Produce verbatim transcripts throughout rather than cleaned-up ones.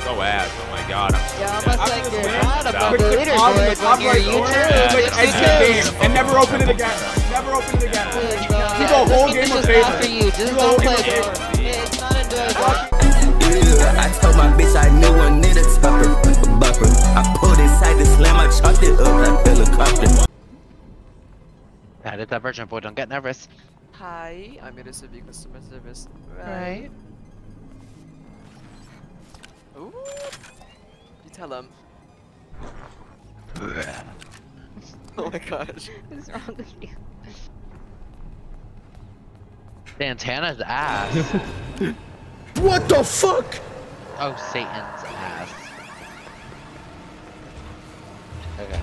so ass. Oh my god. I'm so Yeah, dead. almost like you're Yeah. not above Quick the click on the leaderboard top when you're right YouTube. corner, Yeah. like exit game, and never open it again. Never open it again. Keep a whole game of This is not favor. for you. Just Keep a don't whole play game it. of favor. It's not enjoyable. Yeah, I told my bitch I knew I need a tupper, a bupper. I pulled inside the slam, I chopped it up like helicopter. That is that version, boy. Don't get nervous. Hi, I'm your receiving customer service. Right. Ooh. You tell him. Oh my gosh. What's wrong with you? Santana's ass. What the fuck? Oh, Satan's ass. Okay.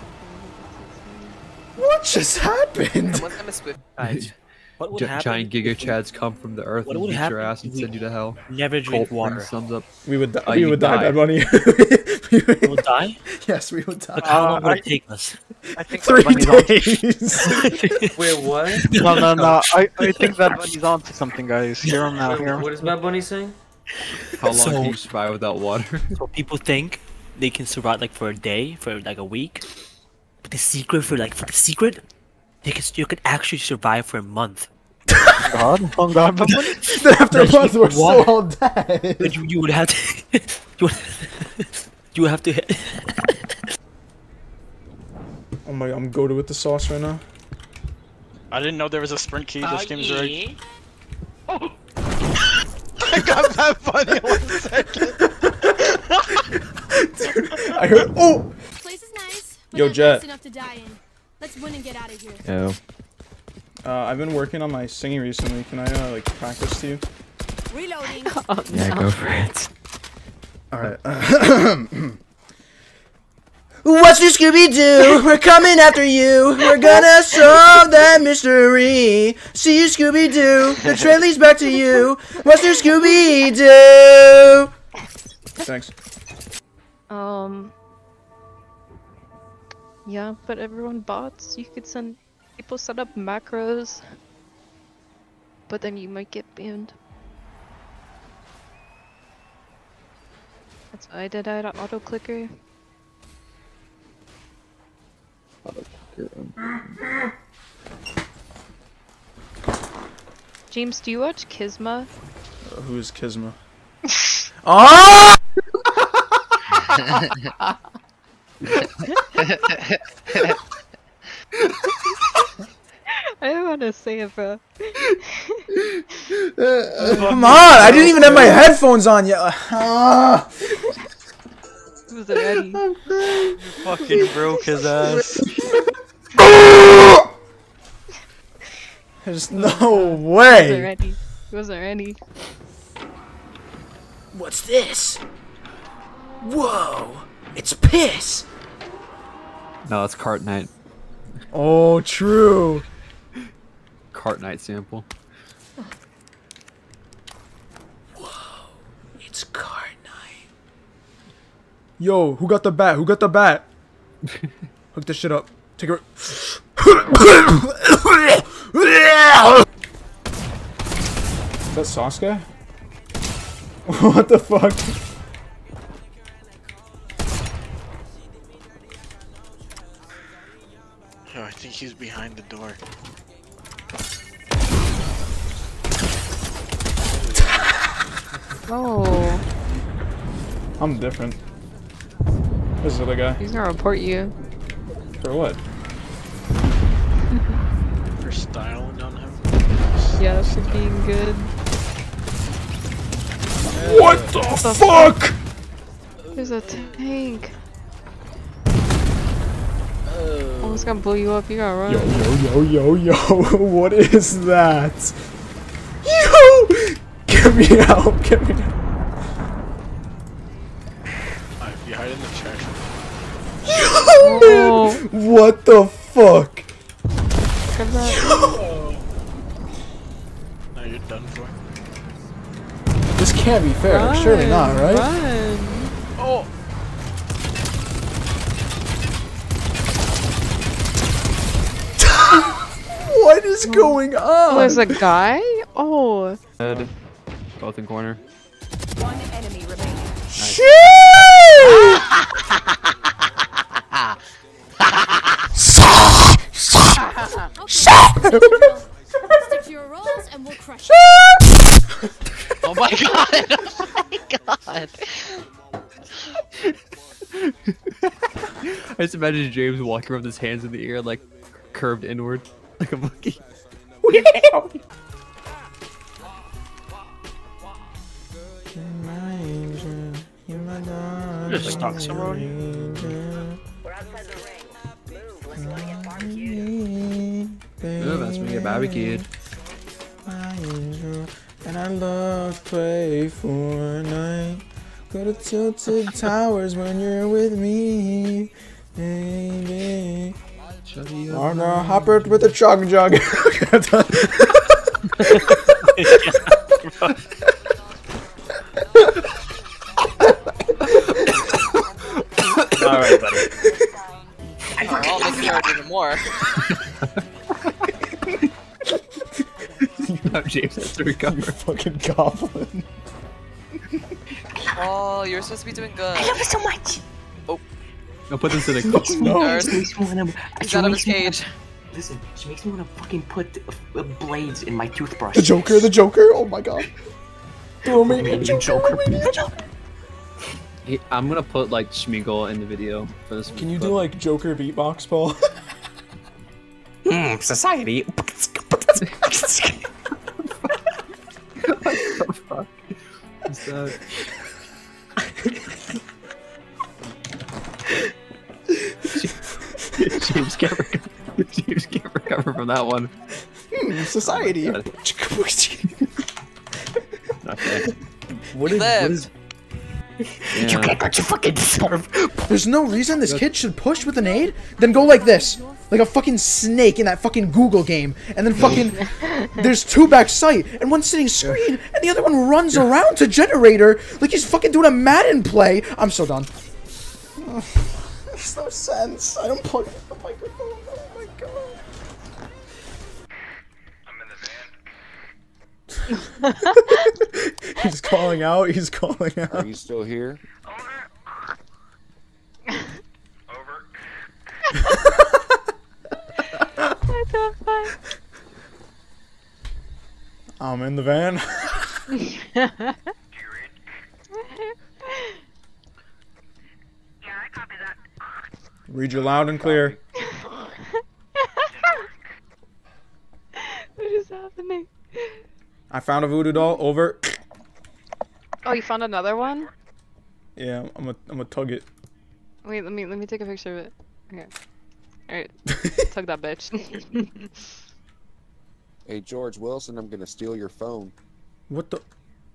What just happened? One time a swift. Guys, what would Gi happen? giant Giga if we Chads come from the earth What and would beat happen your ass if and we send you to hell. never drink Cold water? Springs sums up. We would, di Uh, we you would die, die. Bad Bunny. We will die? Yes, we would die. Look how long Uh, would I- it take us? I think Three that Bunny's days. Wait, what? on. No, no, no. I, I think that Bunny's on to something, guys. Hear him now. Wait, Hear him. what is Bad Bunny saying? How long So- can you survive without water? So people think they can survive like for a day, for like a week. But the secret for like for the secret, they can you could actually survive for a month. God, oh God, Bad Bunny. Then after a Like, month, we're water. still all dead. But you, you would have to you would, you would have to Oh my, I'm goated with the sauce right now. I didn't know there was a sprint key. This game's rigged. Oh. I got Bad Bunny in one second. Dude, I heard. Oh! Place is nice, but Yo, not Jet. nice enough to die in. Let's win and get out of here. Yo. Uh, I've been working on my singing recently. Can I, uh, like, practice to you? Reloading. Oh, Yeah, no. go for it. Alright. What's your Scooby-Doo? We're coming after you. We're gonna solve that mystery. See you, Scooby-Doo. The train leads back to you. What's your Scooby-Doo? Thanks. Um. Yeah, but everyone bots. You could send people set up macros, but then you might get banned. That's why I did add an auto clicker. James, do you watch Kisma? Uh, who is Kisma? Oh! I don't want to say it, bro. Come on! I didn't even have my headphones on yet. Uh, It was ready. You fucking broke his ass. There's no It wasn't way. ready. It wasn't ready. What's this? Whoa! It's piss. No, it's Cart Night. Oh, true. Cart Night sample. Whoa! It's card night. Yo, who got the bat? Who got the bat? Hook this shit up. Take it. Is that Sasuke? What the fuck? Yo, I think he's behind the door. Oh, I'm different. This is the other guy. he's gonna report you. For what? For styling on him. Yeah, for being good. What the fuck? There's a tank. Almost gonna blow you up. You gotta run. Yo, yo, yo, yo, yo. What is that? Yo! Get me out. Get me out. Alright, you hide in the trash. Yo, man. What the fuck? Grab that. Yo. Now you're done for. This can't be fair. Run, Surely not, right? Run. Oh! What is going on? Oh, there's a guy? Oh. Head. Both in corner. One enemy remaining. Stick to your roles and we'll crush it. Oh my god! Oh my god! I just imagine James walking around with his hands in the air, like curved inward, like a monkey. Just stuck somewhere. Oh, that's me get barbecued. And I love to play Fortnite. Go to Tilted Towers when you're with me, baby. I'm a hopper with a chug jug. Alright, buddy. I'll make it hard even more. No, James has to recover. You fucking goblin. Oh, you're supposed to be doing good. I love it so much. Oh. I'll put this in a She cup. makes me, No. she makes me wanna, He's she out of makes his me wanna- cage. Listen, she makes me wanna fucking put uh, uh, blades in my toothbrush. The Joker, the Joker. Oh my god. Throw me Maybe the the Joker. Joker. Hey, I'm gonna put like Schmeagle in the video for this. Can you do like Joker beatbox, Paul? Hmm, society. What the fuck is that? James can't recover. James can't recover from that one. Hmm, society. Okay. What You is, what lived. is Yeah. You get what you fucking deserve. There's no reason this kid should push with an aid, then go like this. Like a fucking snake in that fucking Google game. And then fucking, there's two back sight, and one sitting screen, and the other one runs around to generator like he's fucking doing a Madden play. I'm so done. Oh, makes no sense. I unplugged the microphone. Oh my god. He's calling out. He's calling out. Are you still here? What the fuck? I'm in the van. Read you loud and clear. What is happening? I found a voodoo doll. Over. Oh, you found another one? Yeah, I'm gonna I'm gonna tug it. Wait, let me let me take a picture of it. Okay. Alright. Tug that bitch. Hey, George Wilson, I'm gonna steal your phone. What the?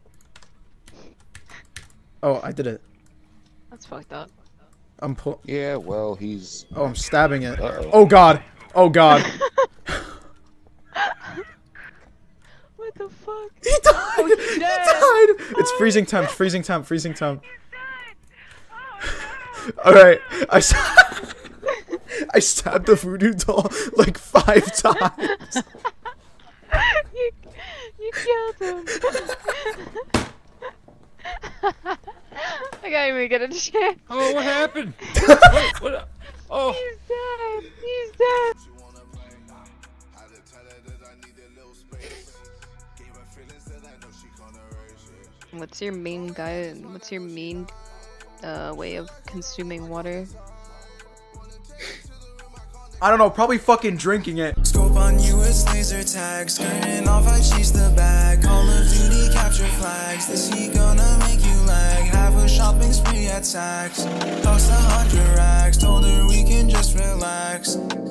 Oh, I did it. That's fucked up. I'm pull. Yeah, well, he's. Oh, I'm stabbing it. Uh-oh. Oh god. Oh god. What the fuck? He died. He died. It's freezing temp. Freezing temp. Freezing temp. All right. I. I stabbed the voodoo doll like five times. you, you killed him. I can't even get a chance. Oh, what happened? what, what, oh. He's dead. He's dead. What's your main guide? What's your main uh, way of consuming water? I don't know, probably fucking drinking it. Scope on you, it's laser tag. Skirting off, I chase the bag. Call of Duty capture flags. This heat gonna make you lag. Have a shopping spree at Saks. Tossed a hundred racks. Told her we can just relax.